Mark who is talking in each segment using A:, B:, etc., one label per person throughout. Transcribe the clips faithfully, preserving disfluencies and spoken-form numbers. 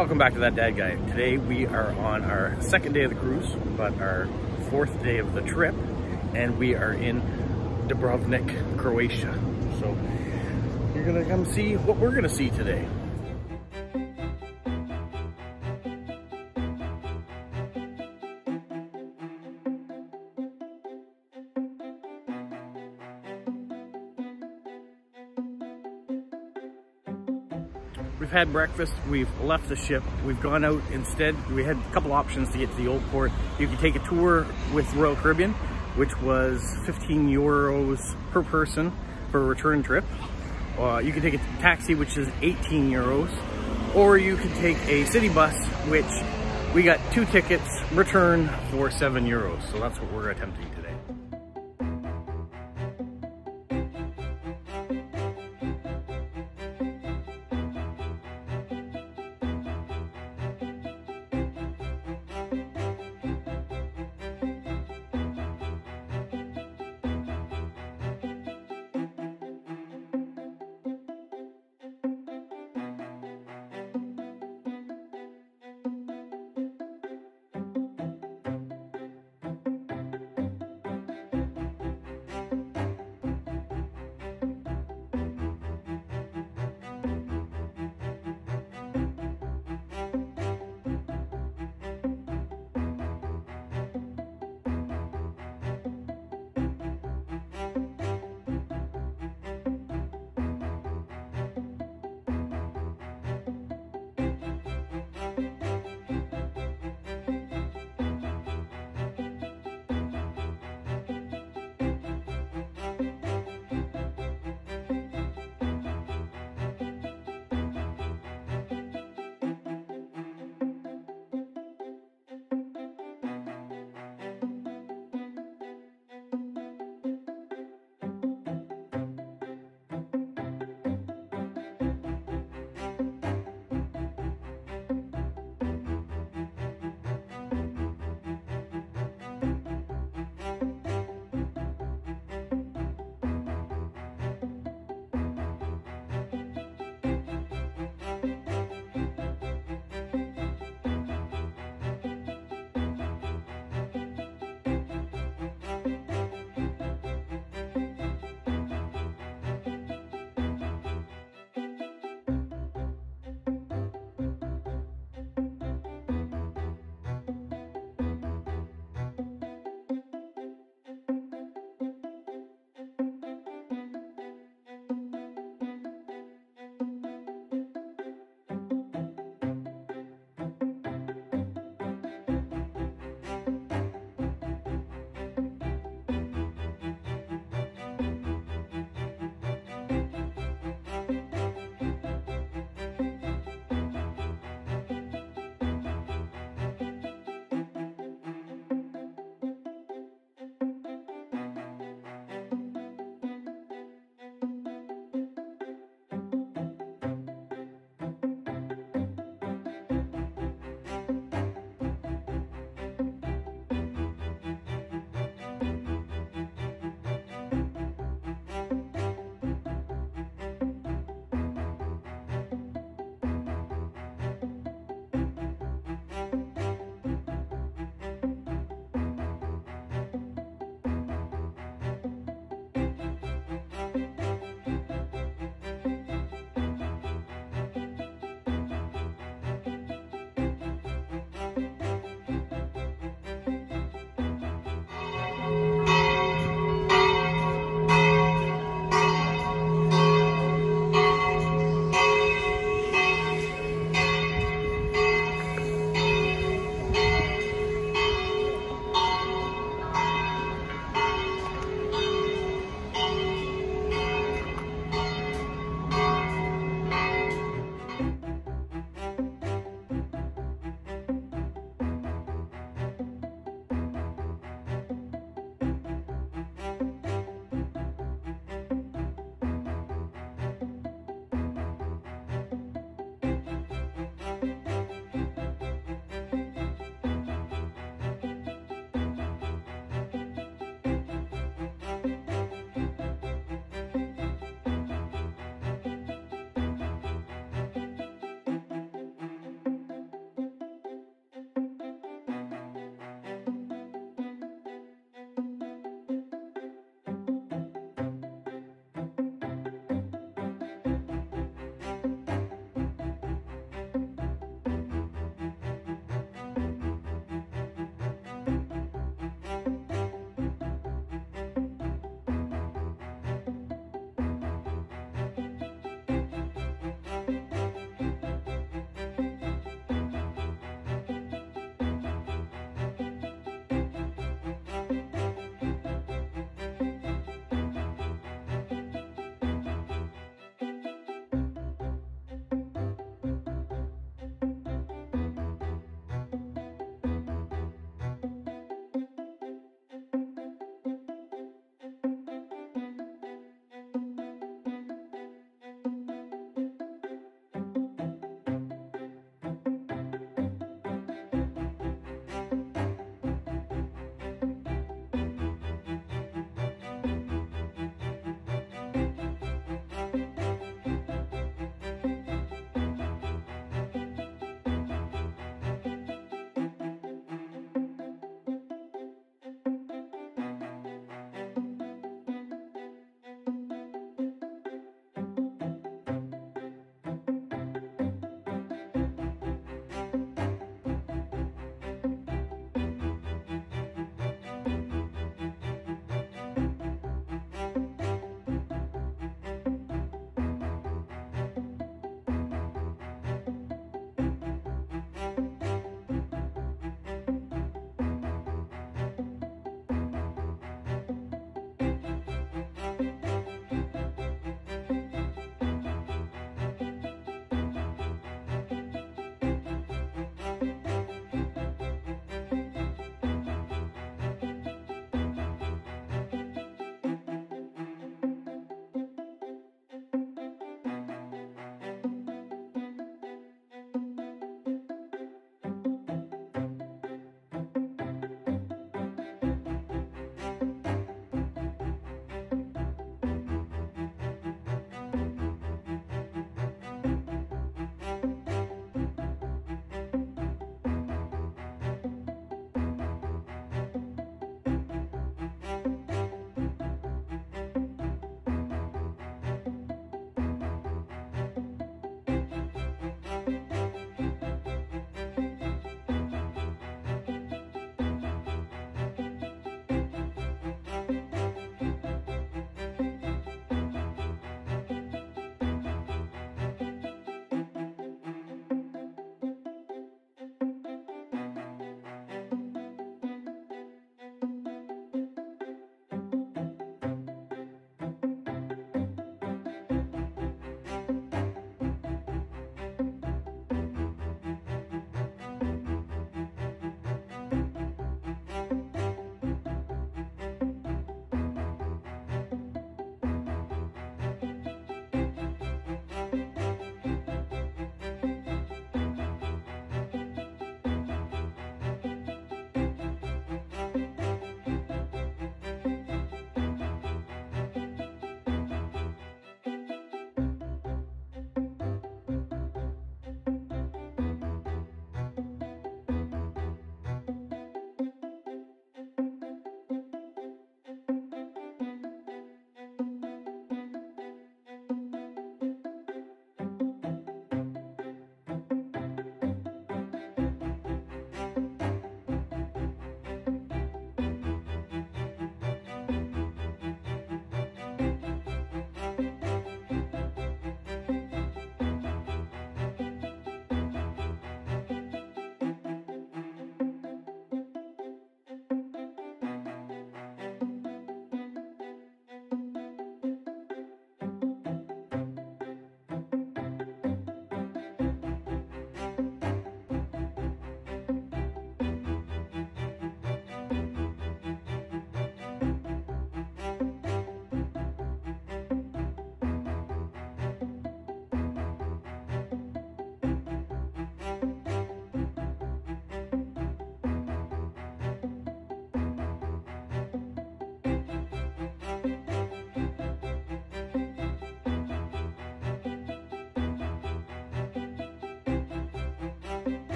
A: Welcome back to That Dad Guy. Today we are on our second day of the cruise, but our fourth day of the trip, and we are in Dubrovnik, Croatia. So you're gonna come see what we're gonna see today. We've had breakfast, we've left the ship, we've gone out instead. We had a couple options to get to the old port. You could take a tour with Royal Caribbean, which was fifteen euros per person for a return trip. Uh, you could take a taxi, which is eighteen euros. Or you could take a city bus, which we got two tickets, return for seven euros. So that's what we're attempting today.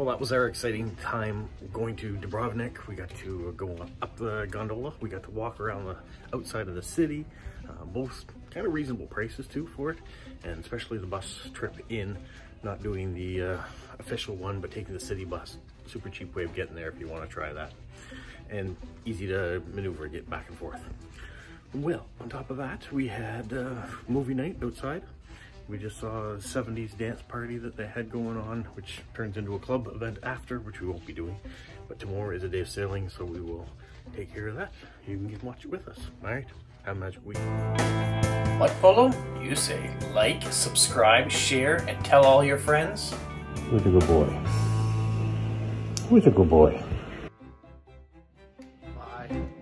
A: Well, that was our exciting time going to Dubrovnik. We got to go up the gondola. We got to walk around the outside of the city. Uh, both kind of reasonable prices too for it, and especially the bus trip in, not doing the uh, official one, but taking the city bus. Super cheap way of getting there if you want to try that. And easy to maneuver, get back and forth. Well, on top of that, we had uh, movie night outside. We just saw a seventies dance party that they had going on, which turns into a club event after, which we won't be doing. But tomorrow is a day of sailing, so we will take care of that. You can get watch it with us. All right, have a magic week.
B: What, Polo? You say like, subscribe, share, and tell all your friends?
C: Who's a good boy? Who's a good boy?
A: Bye.